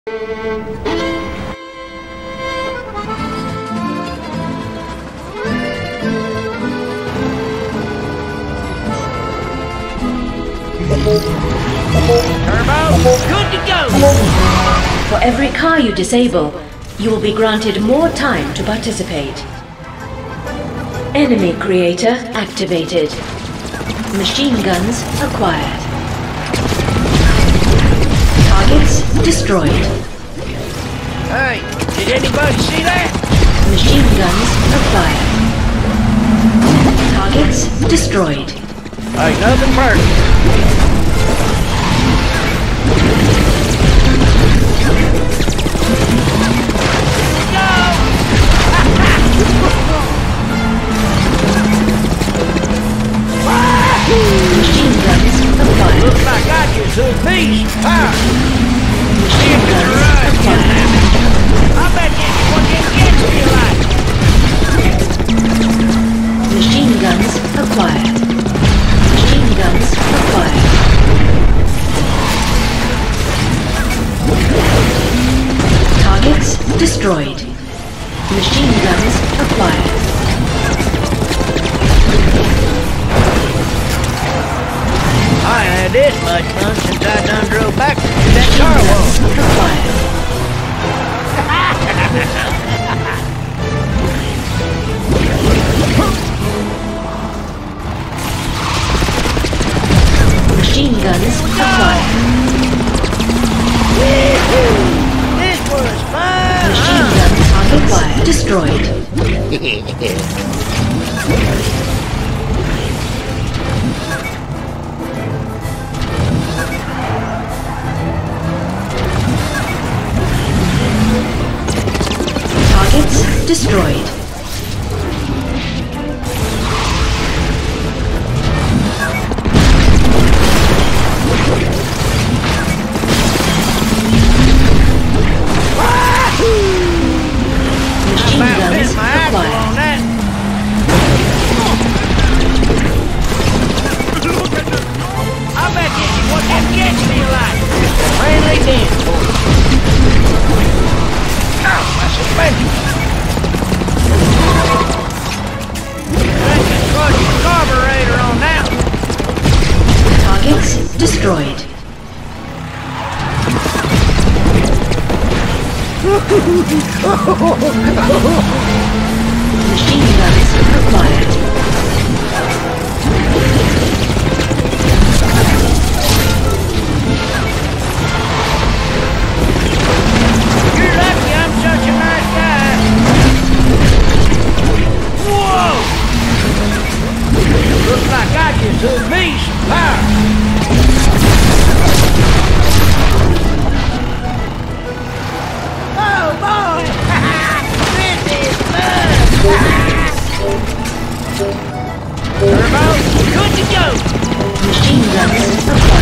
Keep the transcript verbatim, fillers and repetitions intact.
Turbo, good to go! For every car you disable, you will be granted more time to participate. Enemy creator activated. Machine guns acquired. Targets destroyed. Hey, did anybody see that? Machine guns acquired. Targets destroyed. Ain't nothing personal. Machine guns acquired. Looks like I just hooked these. Power. Machine guns acquired. I bet this one didn't get to me alive. Machine guns acquired. Machine guns acquired. Targets destroyed. Machine guns acquired. I ain't had this much fun since I done drove back to that car wash. Machine guns acquired. This was fun! Machine huh? guns acquired. Destroyed. Targets destroyed. Machine About guns bit my axle acquired. on that. I bet this is what them gets me like. Friendly dance for you. Ow, my suspension. I can crush the carburetor on that one. Targets destroyed. Machine guns acquired. You're lucky I'm such a nice guy. Whoa! Looks like I just hooked me some power. Oh boy! This is fun! Turbo, good to go! Machine guns acquired.